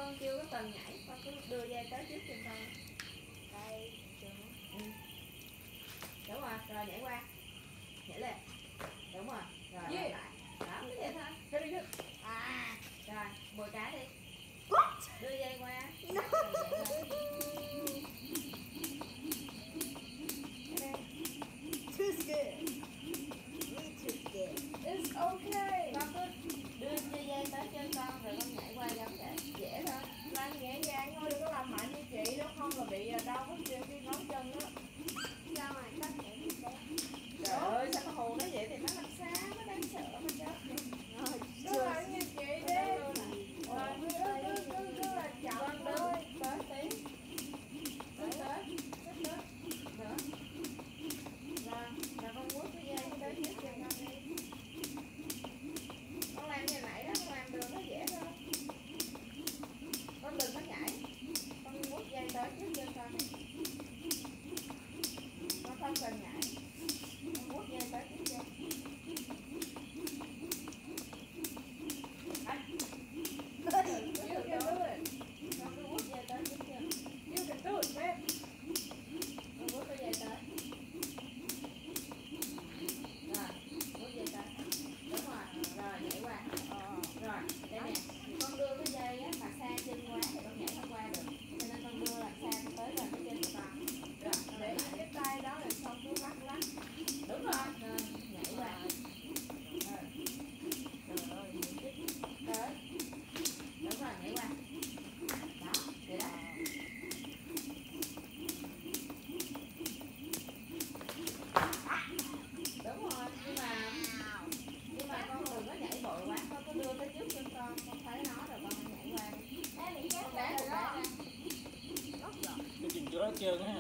con chưa có cần nhảy, con cứ đưa dây tới trước chân con. Đây. Đúng rồi, rồi nhảy qua. Nhảy lên. Đúng rồi. Rồi lại. Đó, cứ vậy thôi. Very good. À. Rồi, 10 cái đi. What? Đưa dây qua. No. Too scared. Me too scared. It's okay. Con cứ đưa dây tới chân con rồi con nhảy qua giống vậy. Dễ thôi. Lan nhẹ nhàng thôi, đừng có làm mạnh như chị đó, không là bị đau cái ngón chân đó. Sao mà có thể bị té? Trời ơi, sao con hù nó vậy thì nó làm sao, nó đáng sợ mà chết. Cứ làm như chị đi. Cứ là chậm thôi. Tới tí. Tới. Nữa. Rồi con vuốt cái dây tới trước chân con đi. Con làm như nãy đó, con làm được nó dễ thôi. Con đừng có nhảy. Con vuốt dây tới trước chân con đi. Con không cần nhảy. Con vuốt dây tới trước chân. You can do it. Con cứ vuốt dây tới trước chân. You can do it, man. Con vuốt cái dây tới. Rồi, vuốt dây tới. Đúng rồi, rồi nhảy qua. Rồi, đây nè. Con đưa cái dây á, mà xa chân quá thì con nhảy không qua được. Cho nên con đưa làm xa tới gần cái chân của con. Rồi, con Để để lại. cái tay đó là xong cứ lắc lắc. Đúng rồi, rồi nhảy qua. Tới. Đúng rồi, nhảy qua. Đó, vậy đó. Đúng rồi, nhưng mà con đừng có nhảy vội quá, con cứ đưa tới trước chân con thấy nó rồi con nhảy qua đi. Ê, bị Con chết đá rồi đó. ra. Cái chân chỗ đó trơn á.